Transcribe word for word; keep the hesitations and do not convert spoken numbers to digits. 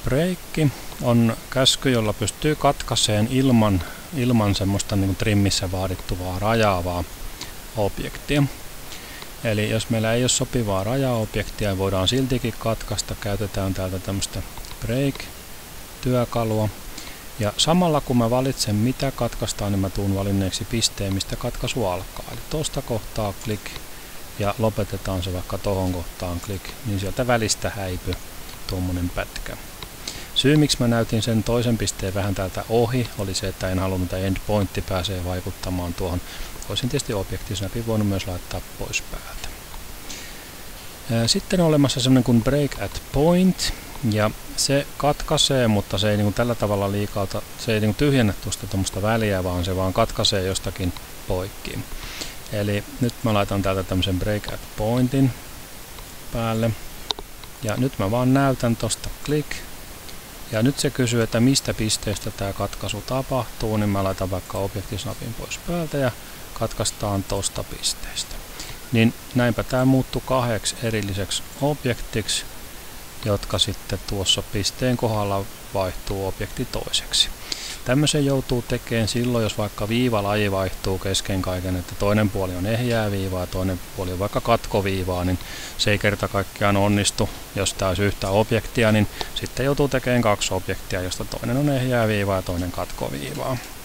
break on käsky, jolla pystyy katkaiseen ilman, ilman semmoista niin kuin trimmissä vaadittuvaa rajaavaa objektia. Eli jos meillä ei ole sopivaa rajaobjektia, voidaan siltikin katkaista. Käytetään täältä tämmöistä break-työkalua. Ja samalla kun mä valitsen mitä katkaistaan, niin mä tuun valinneeksi pisteen, mistä katkaisu alkaa. Eli tuosta kohtaa klik ja lopetetaan se vaikka tohon kohtaan klik, niin sieltä välistä häipy tuommoinen pätkä. Syy miksi mä näytin sen toisen pisteen vähän täältä ohi oli se, että en halunnut, että endpointti pääsee vaikuttamaan tuohon. Olisin tietysti objektisnapin voinut myös laittaa pois päältä. Sitten on olemassa semmoinen kuin break at point, ja se katkaisee, mutta se ei niin tällä tavalla liikauta, se ei niin tyhjennä tuosta tuommoista väliä, vaan se vaan katkaisee jostakin poikki. Eli nyt mä laitan täältä tämmöisen break at pointin päälle, ja nyt mä vaan näytän tosta klik. Ja nyt se kysyy, että mistä pisteestä tämä katkaisu tapahtuu, niin mä laitan vaikka objektisnapin pois päältä ja katkaistaan tosta pisteestä. Niin näinpä tämä muuttuu kahdeksi erilliseksi objektiksi, jotka sitten tuossa pisteen kohdalla vaihtuu objekti toiseksi. Tämmöisen joutuu tekemään silloin, jos vaikka viivalaji vaihtuu kesken kaiken, että toinen puoli on ehjää viivaa ja toinen puoli on vaikka katkoviivaa, niin se ei kerta kaikkiaan onnistu. Jos tämä olisi yhtä objektia, niin sitten joutuu tekemään kaksi objektia, josta toinen on ehjää viivaa ja toinen katkoviivaa.